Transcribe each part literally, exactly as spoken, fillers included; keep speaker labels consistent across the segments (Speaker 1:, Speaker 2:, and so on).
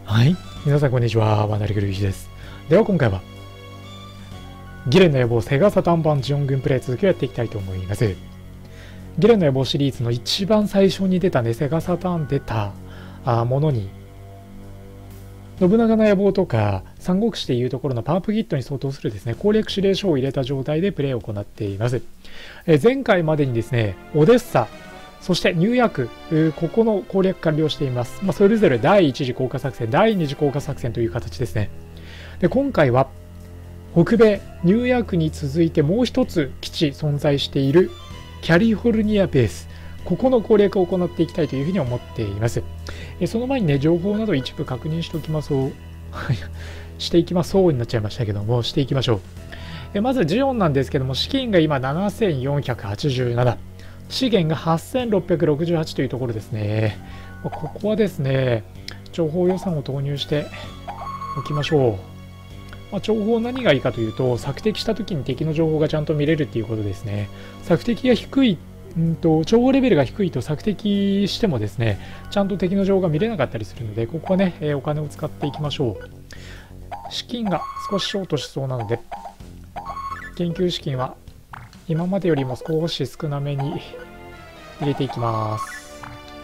Speaker 1: はい。皆さんこんにちは。ワナリクルイシです。では今回は、ギレンの野望セガサターン版ジオン軍プレイ続きをやっていきたいと思います。ギレンの野望シリーズの一番最初に出たね、セガサターン出たあものに、信長の野望とか三国志でいうところのパープギットに相当するですね、攻略指令書を入れた状態でプレイを行っています。え前回までにですね、オデッサ、そしてニューヨーク、ここの攻略完了しています。まあ、それぞれだいいち次降下作戦、だいに次降下作戦という形ですね。で、今回は北米、ニューヨークに続いてもう一つ基地存在しているキャリフォルニアベース、ここの攻略を行っていきたいというふうに思っています。えその前にね、情報など一部確認しておきますをしていきますそうになっちゃいましたけども、していきましょう。えまずジオンなんですけども、資金が今ななせんよんひゃくはちじゅうなな。資源がはっせんろっぴゃくろくじゅうはちというところですね。ここはですね、情報予算を投入しておきましょう。まあ、情報何がいいかというと、索敵した時に敵の情報がちゃんと見れるっていうことですね。索敵が低い、んと情報レベルが低いと索敵してもですね、ちゃんと敵の情報が見れなかったりするので、ここはね、えー、お金を使っていきましょう。資金が少しショートしそうなので、研究資金は今までよりも少し少なめに入れていきます。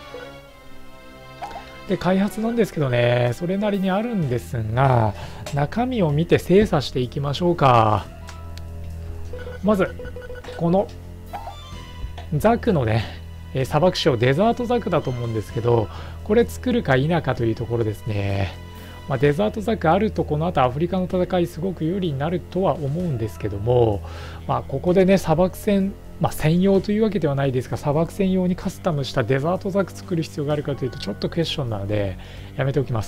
Speaker 1: で、開発なんですけどね、それなりにあるんですが、中身を見て精査していきましょうか。まず、このザクのね、砂漠礁デザートザクだと思うんですけど、これ作るか否かというところですね。まあ、デザートザクあるとこの後アフリカの戦いすごく有利になるとは思うんですけども、まあ、ここでね砂漠戦、まあ、専用というわけではないですが、砂漠専用にカスタムしたデザートザク作る必要があるかというとちょっとクエスチョンなのでやめておきます。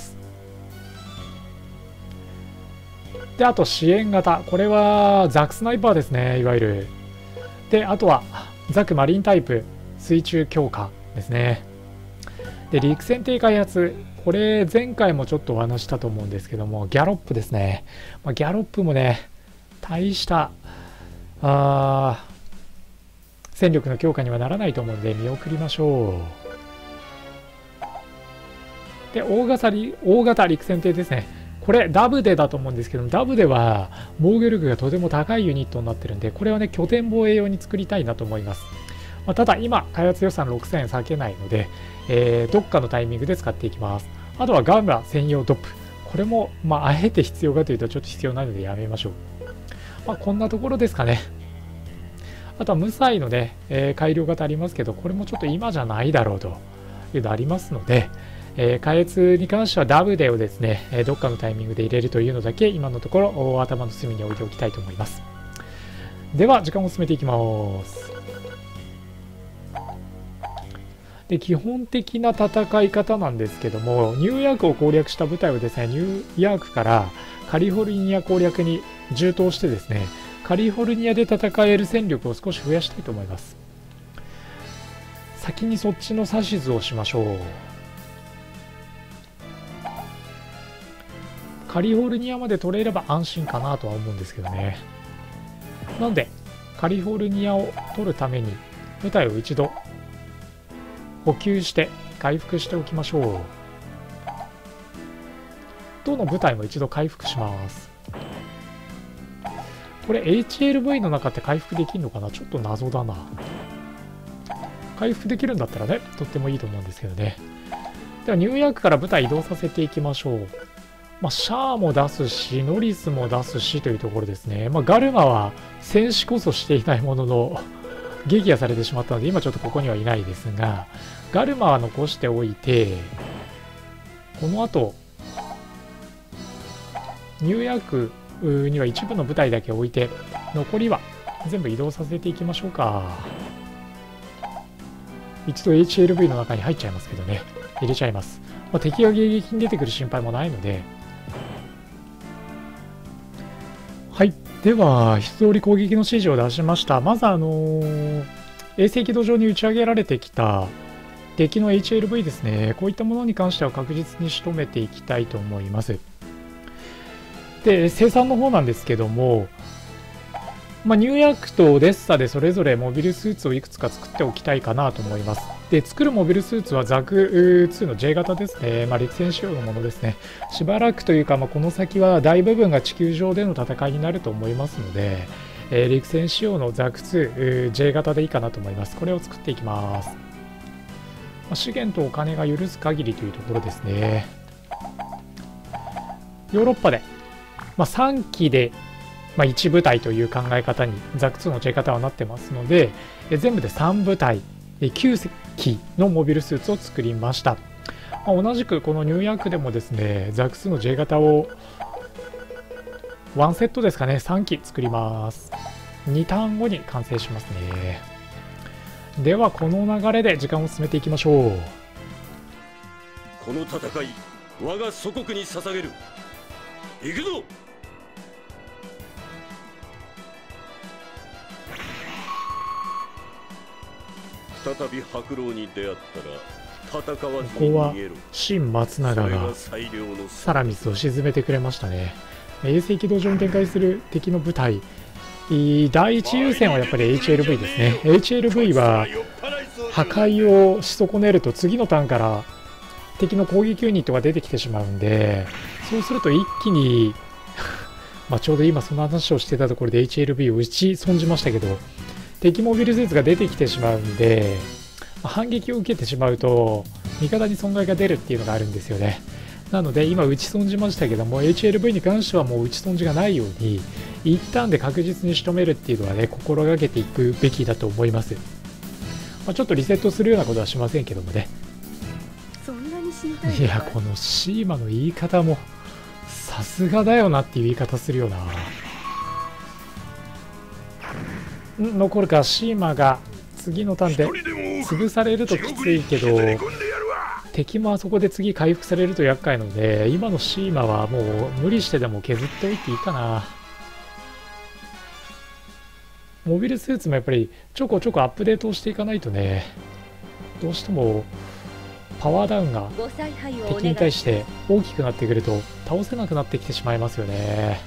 Speaker 1: で、あと支援型、これはザクスナイパーですね、いわゆる。で、あとはザクマリンタイプ水中強化ですね。で、陸戦艇開発、これ前回もちょっとお話したと思うんですけども、ギャロップですね。まあ、ギャロップもね、大したあ戦力の強化にはならないと思うので見送りましょう。で、大型大型陸戦艇ですね。これダブデだと思うんですけども、ダブデは防御力がとても高いユニットになってるんで、これはね拠点防衛用に作りたいなと思います。まあ、ただ今開発予算ろくせんえん割けないので、えー、どっかのタイミングで使っていきます。あとはガンマ専用ドップ、これも、まあ、あえて必要かというとちょっと必要ないのでやめましょう。まあ、こんなところですかね。あとは無彩のね、えー、改良型ありますけど、これもちょっと今じゃないだろうというのありますので、えー、開発に関してはダブデをですね、えー、どっかのタイミングで入れるというのだけ今のところ頭の隅に置いておきたいと思います。では時間を進めていきます。で、基本的な戦い方なんですけども、ニューヨークを攻略した部隊をですね、ニューヨークからカリフォルニア攻略に充当してですね、カリフォルニアで戦える戦力を少し増やしたいと思います。先にそっちの指図をしましょう。カリフォルニアまで取れれば安心かなとは思うんですけどね。なので、カリフォルニアを取るために部隊を一度補給して回復しておきましょう。どの部隊も一度回復します。これ エイチエルブイ の中って回復できるのかな、ちょっと謎だな。回復できるんだったらね、とってもいいと思うんですけどね。ではニューヨークから部隊移動させていきましょう。まあ、シャアも出すし、ノリスも出すしというところですね。まあ、ガルマは戦死こそしていないものの撃破されてしまったので今ちょっとここにはいないですが、ガルマは残しておいて、この後ニューヨークには一部の部隊だけ置いて、残りは全部移動させていきましょうか。一度 エイチエルブイ の中に入っちゃいますけどね、入れちゃいます。まあ、敵が迎撃に出てくる心配もないので。はい、では一通り攻撃の指示を出しました。まずあのー、衛星軌道上に打ち上げられてきた敵の エイチエルブイ ですね、こういったものに関しては確実に仕留めていきたいと思います。で、生産の方なんですけども、まあ、ニューヨークとオデッサでそれぞれモビルスーツをいくつか作っておきたいかなと思います。 で、作るモビルスーツはザクツーの J 型ですね。まあ、陸戦仕様のものですね。しばらくというか、まあ、この先は大部分が地球上での戦いになると思いますので、えー、陸戦仕様のザクツー J 型でいいかなと思います。これを作っていきます。まあ、資源とお金が許す限りというところですね。ヨーロッパで、まあ、さんきで、まあ、いち部隊という考え方にザクツーの J 型はなってますので、え全部でさん部隊、きゅうきのモビルスーツを作りました。まあ、同じくこのニューヤークでもですね、ザクツーの J 型をワンセットですかね、さんき作ります。にターン後に完成しますね。ではこの流れで時間を進めていきましょう。
Speaker 2: この戦い、我が祖国に捧げる。行くぞ。再び白狼に出会ったら戦わずに逃げろ。
Speaker 1: ここは新松永がサラミスを沈めてくれましたね。衛星軌道上に展開する敵の部隊、第一優先はやっぱり エイチエルブイ ですね。 エイチエルブイ は破壊をし損ねると次のターンから敵の攻撃ユニットが出てきてしまうんで、そうすると一気にまあちょうど今その話をしてたところで エイチエルブイ を打ち損じましたけど、敵モビルスーツが出てきてしまうんで、まあ、反撃を受けてしまうと味方に損害が出るっていうのがあるんですよね。なので今打ち損じましたけども、 エイチエルブイ に関してはもう打ち損じがないように一旦で確実に仕留めるっていうのはね、心がけていくべきだと思います。まあ、ちょっとリセットするようなことはしませんけどもね。
Speaker 3: そんなに死にたい。
Speaker 1: いや、このシーマの言い方もさすがだよなっていう言い方するよな。ん残るか。シーマが次のターンで潰されるときついけど、敵もあそこで次回復されると厄介なので、今のシーマはもう無理してでも削っておいていいかな。モビルスーツもやっぱりちょこちょこアップデートをしていかないとね、どうしてもパワーダウンが敵に対して大きくなってくると倒せなくなってきてしまいますよね。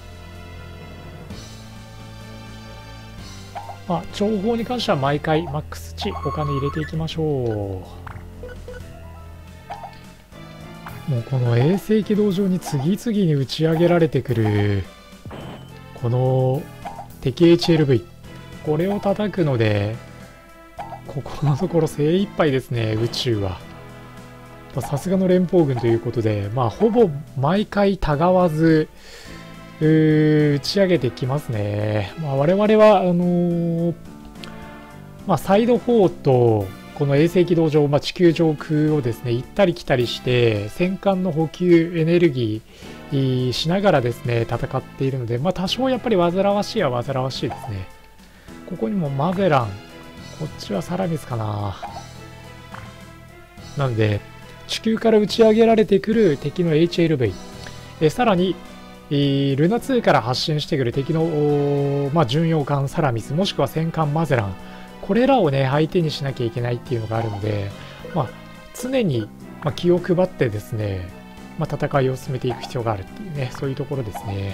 Speaker 1: まあ、情報に関しては毎回マックス値お金入れていきましょう。もうこの衛星軌道上に次々に打ち上げられてくるこの敵 エイチエルブイ、 これを叩くのでここのところ精一杯ですね。宇宙はさすがの連邦軍ということで、まあ、ほぼ毎回たがわず打ち上げてきますね。まあ、我々はあのーまあ、サイドフォーとこの衛星軌道上、まあ、地球上空をですね行ったり来たりして戦艦の補給エネルギーしながらですね戦っているので、まあ、多少やっぱり煩わしいは煩わしいですね。ここにもマゼラン、こっちはサラミスかな。なので地球から打ち上げられてくる敵の エイチエルブイ、 えさらにルナツーから発進してくる敵の、まあ、巡洋艦サラミス、もしくは戦艦マゼラン、これらをね相手にしなきゃいけないっていうのがあるので、まあ、常に、まあ、気を配ってですね、まあ、戦いを進めていく必要があるっていうね、そういうところですね。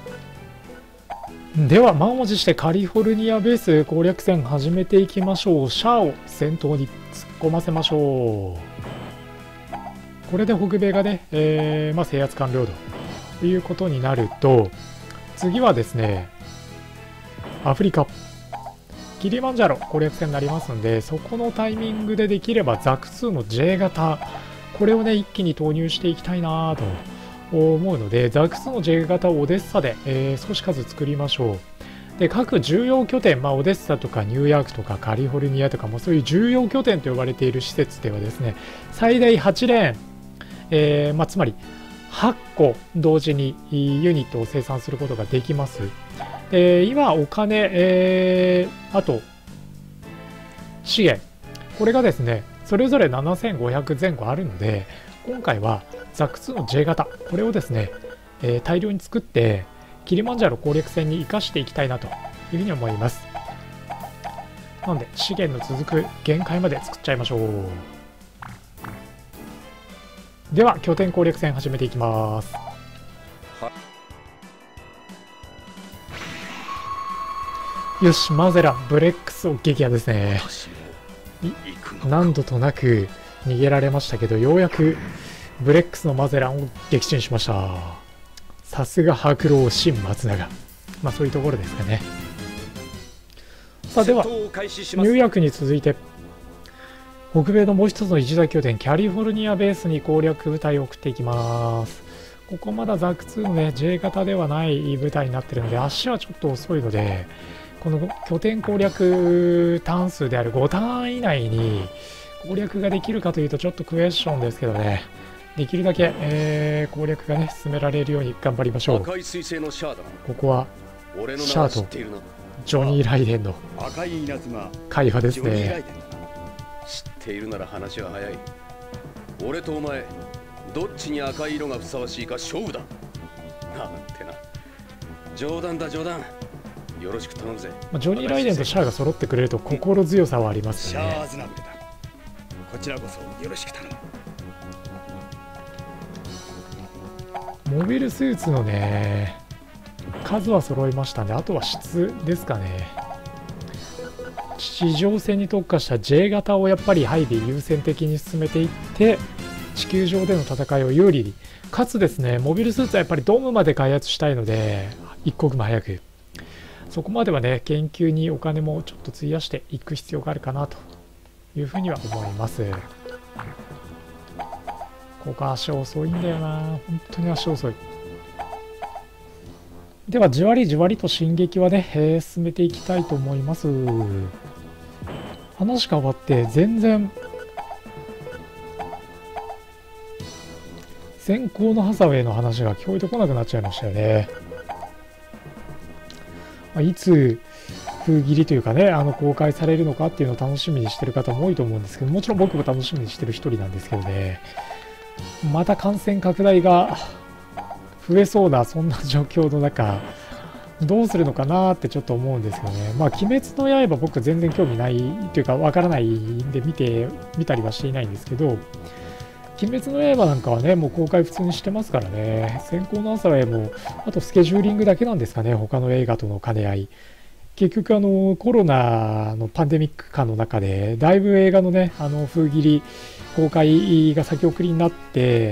Speaker 1: では満を持してカリフォルニアベース攻略戦始めていきましょう。シャアを先頭に突っ込ませましょう。これで北米がね、えーまあ、制圧完了ということになると、次はですねアフリカキリマンジャロ攻略戦になりますので、そこのタイミングでできればザクツーの J 型、これをね一気に投入していきたいなと思うので、ザクツーの J 型をオデッサで、えー、少し数作りましょう。で各重要拠点、まあ、オデッサとかニューヨークとかカリフォルニアとかもそういう重要拠点と呼ばれている施設ではですね最大はちレーン、えーまあ、つまりはっこ同時にユニットを生産することができます。えー、今お金、えー、あと資源、これがですねそれぞれななせんごひゃくぜん後あるので、今回はザクツーの J 型、これをですね、えー、大量に作ってキリマンジャロ攻略戦に生かしていきたいなというふうに思います。なので資源の続く限界まで作っちゃいましょう。では拠点攻略戦始めていきます。よし、マゼランブレックスを撃破ですね。 何度となく逃げられましたけど、ようやくブレックスのマゼランを撃沈しました。さすが白狼新松永。まあそういうところですかね。さあではニューヨークに続いて北米のもう一つの一大拠点キャリフォルニアベースに攻略部隊を送っていきます。ここまだザクツーのね J 型ではない部隊になっているので足はちょっと遅いので、この拠点攻略単数であるごターン以内に攻略ができるかというとちょっとクエスチョンですけどね、できるだけ、えー、攻略がね進められるように頑張りましょう。ここはシャーとジョニー・ライデンの会話ですね。
Speaker 2: 知っているなら話は早い。俺とお前どっちに赤い色がふさわしいか勝負だ。なんてな。冗談だ冗談。よろしく頼むぜ。
Speaker 1: まあ、ジョニー・ライデンとシャアが揃ってくれると心強さはありますね。
Speaker 4: こちらこそよろしく頼
Speaker 1: む。モビルスーツのね数は揃いましたんで、あとは質ですかね。地上戦に特化した J 型をやっぱり配備優先的に進めていって地球上での戦いを有利に、かつですねモビルスーツはやっぱりドームまで開発したいので一刻も早くそこまではね研究にお金もちょっと費やしていく必要があるかなというふうには思います。ここ足遅いんだよな、本当に足遅い。ではじわりじわりと進撃はね、えー、進めていきたいと思います。話変わって全然先行のハサウェイの話が聞こえてこなくなっちゃいましたよね。まあ、いつ封切りというかねあの公開されるのかっていうのを楽しみにしてる方も多いと思うんですけど、もちろん僕も楽しみにしてる一人なんですけどね、また感染拡大が増えそうなそんな状況の中どうするのかなってちょっと思うんですよね。まあ鬼滅の刃僕全然興味ないというかわからないんで見て見たりはしていないんですけど、鬼滅の刃なんかはねもう公開普通にしてますからね。先行のハサウェイもあとスケジューリングだけなんですかね、他の映画との兼ね合い。結局あのコロナのパンデミック下の中でだいぶ映画のねあの封切り公開が先送りになって、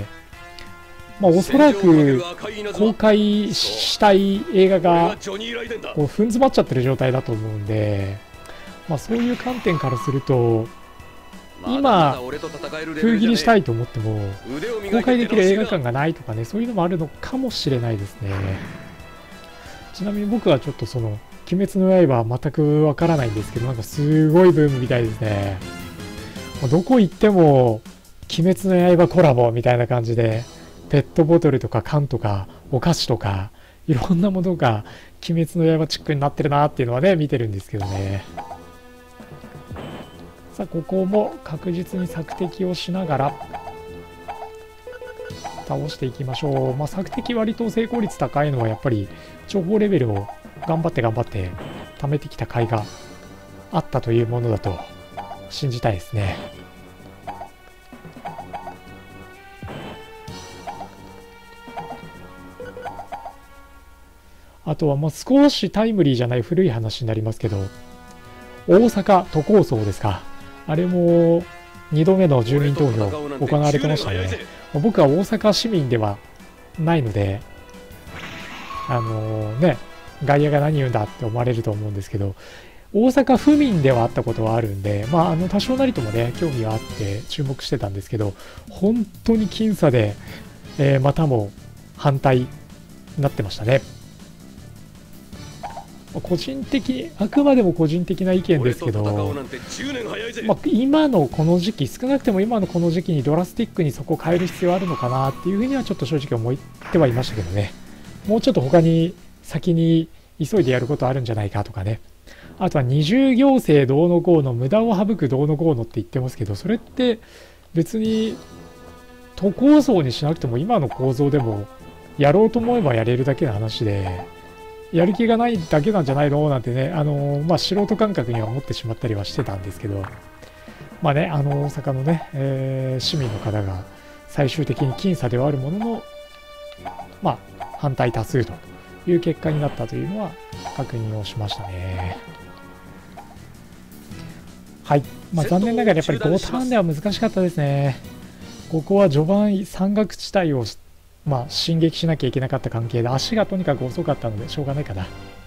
Speaker 1: まあ、おそらく公開したい映画がこう踏ん詰まっちゃってる状態だと思うんで、まあ、そういう観点からすると今封切りしたいと思っても公開できる映画館がないとかね、そういうのもあるのかもしれないですね。ちなみに僕はちょっとその鬼滅の刃は全くわからないんですけど、なんかすごいブームみたいですね。どこ行っても鬼滅の刃コラボみたいな感じでペットボトルとか缶とかお菓子とかいろんなものが鬼滅の刃チックになってるなっていうのはね見てるんですけどね。さあここも確実に索敵をしながら倒していきましょう。まあ索敵割と成功率高いのはやっぱり情報レベルを頑張って頑張って貯めてきた甲斐があったというものだと信じたいですね。あとはもう少しタイムリーじゃない古い話になりますけど、大阪都構想ですか、あれもにどめの住民投票行われてましたね。僕は大阪市民ではないのであのー、ね外野が何言うんだって思われると思うんですけど、大阪府民ではあったことはあるんで、まあ、あの多少なりともね興味があって注目してたんですけど、本当に僅差で、えー、またも反対になってましたね。個人的あくまでも個人的な意見ですけど、まあ、今のこの時期少なくても今のこの時期にドラスティックにそこを変える必要あるのかなっていうふうにはちょっと正直思ってはいましたけどね。もうちょっと他に先に急いでやることあるんじゃないかとかね。あとは二重行政どうのこうの無駄を省くどうのこうのって言ってますけど、それって別に都構想にしなくても今の構造でもやろうと思えばやれるだけの話で、やる気がないだけなんじゃないのなんてね、あのー、まあ素人感覚には思ってしまったりはしてたんですけど、まあね、あの大阪のね、えー、市民の方が最終的に僅差ではあるものの、まあ反対多数という結果になったというのは確認をしましたね。 はい、まあ、残念ながらやっぱりごターンでは難しかったですね。ここは序盤山岳地帯を、まあ、進撃しなきゃいけなかった関係で足がとにかく遅かったのでしょうがないかな。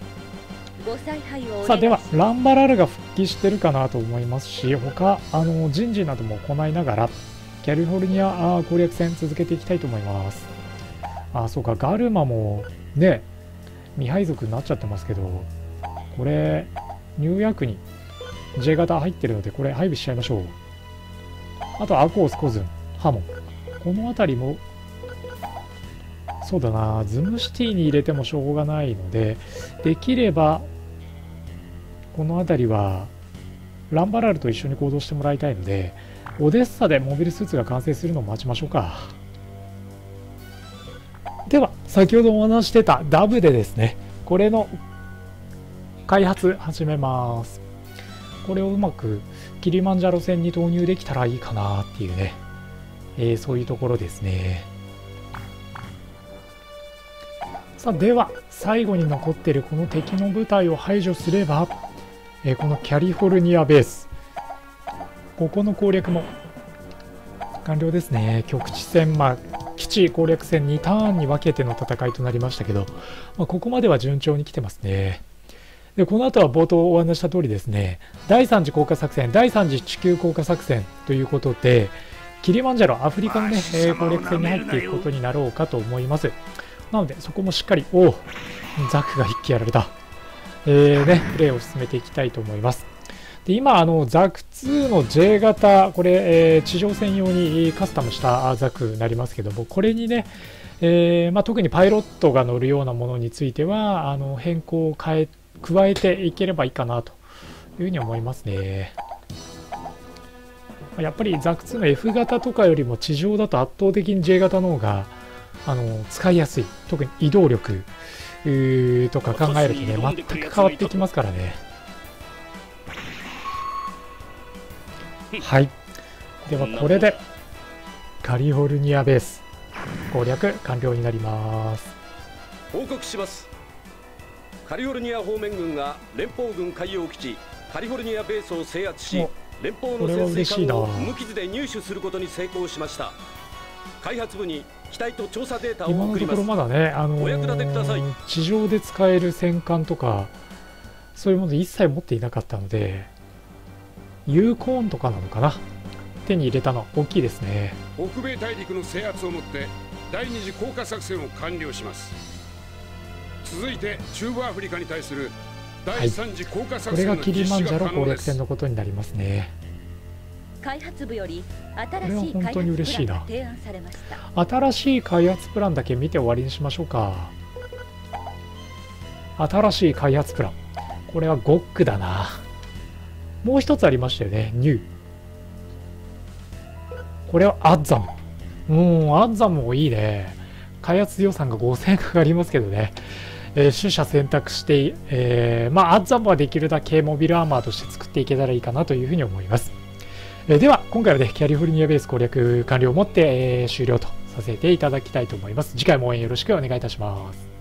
Speaker 1: さあではランバラルが復帰してるかなと思いますし、他あの人事なども行いながらキャリフォルニア攻略戦続けていきたいと思います。あ、そうか、ガルマもね未配属になっちゃってますけど、これニューヤークに J 型入ってるのでこれ配備しちゃいましょう。あとアコース、コズン、ハモン、この辺りもそうだな、ズムシティに入れてもしょうがないので、できればこの辺りはランバラルと一緒に行動してもらいたいので、オデッサでモビルスーツが完成するのを待ちましょうか。では先ほどお話してたダブでですね、これの開発始めます。これをうまくキリマンジャロ戦に投入できたらいいかなっていうね、えー、そういうところですね。さあでは最後に残っているこの敵の部隊を排除すれば、えー、このキャリフォルニアベース、ここの攻略も完了ですね。局地戦、まあ基地攻略戦にターンに分けての戦いとなりましたけど、まあ、ここまでは順調に来てますね。でこの後は冒頭お話した通りですね、だいさん次降下作戦、だいさん次地球降下作戦ということで、キリマンジャロ、アフリカの、ね、えー、攻略戦に入っていくことになろうかと思います。なのでそこもしっかり、おお、ザクが一気やられた、えーね、プレーを進めていきたいと思います。で今あの、ザクツーの J 型、これ、えー、地上戦用にカスタムしたザクになりますけども、これにね、えーまあ、特にパイロットが乗るようなものについてはあの変更を変え加えていければいいかなというふうに思いますね。やっぱりザクツーの F 型とかよりも地上だと圧倒的に J 型の方があの使いやすい、特に移動力とか考えるとね、全く変わってきますからね。はい、ではこれでカリフォルニアベース攻略完了になります。
Speaker 2: 報告します。カリフォルニア方面軍が連邦軍海洋基地カリフォルニアベースを制圧し、連邦の潜水艦を無傷で入手することに成功しました。開発部に機体と調査データを送ります。
Speaker 1: 今のところまだね、あのー、
Speaker 2: お役立てください。
Speaker 1: 地上で使える戦艦とかそういうもの一切持っていなかったので、ユーコーンとかなのかな、手に入れたのは大きいですね。
Speaker 4: 北米大陸の制圧をもって第二次降下作戦を完了します。続いて中部アフリカに対する第三次降下作戦の実施が可能です。これがキリマンジャロ攻略戦のことになりますね。
Speaker 3: 開発部より新しい
Speaker 1: これは本当に嬉しいな。
Speaker 3: 提案されました。
Speaker 1: 新しい開発プランだけ見て終わりにしましょうか。新しい開発プラン、これはゴックだな。もう一つありましたよね、ニュー。これはアッザム。うん、アッザムもいいね。開発予算がごせんえんかかりますけどね。えー、取捨選択して、えー、まあ、アッザムはできるだけモビルアーマーとして作っていけたらいいかなというふうに思います。えー、では、今回はね、キャリフォルニアベース攻略完了をもって、えー、終了とさせていただきたいと思います。次回も応援よろしくお願いいたします。